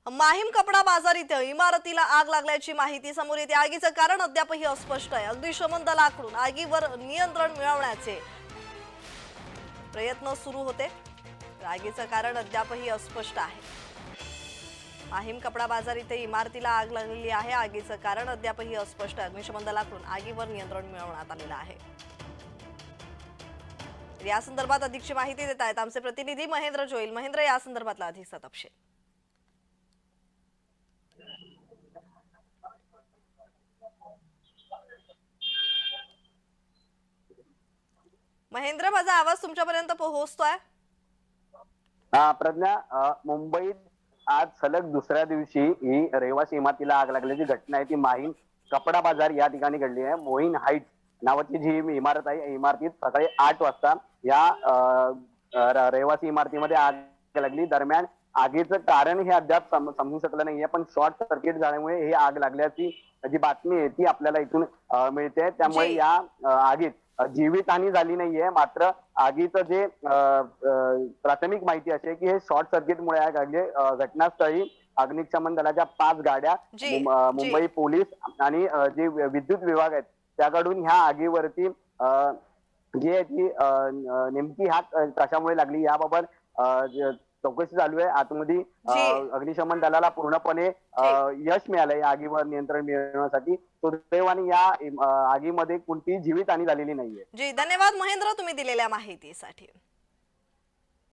माहीम कपडा बाजार इथे इमारतीला आग लागल्याची माहिती समोर येते। आगीचं कारण अद्यापही अस्पष्ट आहे। अग्निशमन दलाकडून आगीवर नियंत्रण मिळवण्याचे प्रयत्न सुरू होते। आगीचं कारण अद्यापही अस्पष्ट आहे। माहीम कपडा बाजार इथे इमारतीला आग लागलेली आहे। आगीचं कारण अद्यापही अस्पष्ट आहे। अग्निशमन दलाकडून आगीवर नियंत्रण मिळवण्यात आलेलं आहे। या संदर्भात अधिकची माहिती देत आहेत आमचे प्रतिनिधी महेंद्र जोईल। महेंद्र, या संदर्भातला अधिकचा तपशील। महेंद्र, माझा आवाज तुमच्यापर्यंत पोहोचतोय? प्रज्ञा, मुंबईत आज सलग दुसऱ्या दिवशी ही रहिवासी इमारतीला आग लागल्याची घटना आहे ती माहीम कपडा बाजार या ठिकाणी घडली आहे। मोहीन हाईट नावाची जी इमारत आहे, इमारतीत सकाळी 8 वाजता या रहिवासी इमारतीमध्ये आग लागली। दरम्यान आगीचं कारण हे अद्याप समजू शकलं नाहीये, पण शॉर्ट सर्किट झाल्यामुळे ही आग लागल्याची जी बातमी आहे ती आपल्याला इथून मिळते। त्यामुळे या आगीत जीवितहानी झाली नाहीये, मात्र आगीचं जे प्राथमिक माहिती अशी आहे की हे शॉर्ट सर्किटमुळे आग लागली। घटनास्थळी अग्निशमन दलाच्या 5 गाड्या, मुंबई पोलीस आणि जे विद्युत विभाग आहेत त्याकडून ह्या आगीवरती जी आहे ती नेमकी कशामुळे लागली याबाबत चौकशी चालू आहे। आतमध्ये अग्निशमन दलाला पूर्णपणे यश मिळालंय आगीवर नियंत्रण मिळवण्यासाठी। सुदैवाने या आगीमध्ये कोणतीही जीवितहानी झालेली नाहीये। जी, धन्यवाद महेंद्र तुम्ही दिलेल्या माहितीसाठी।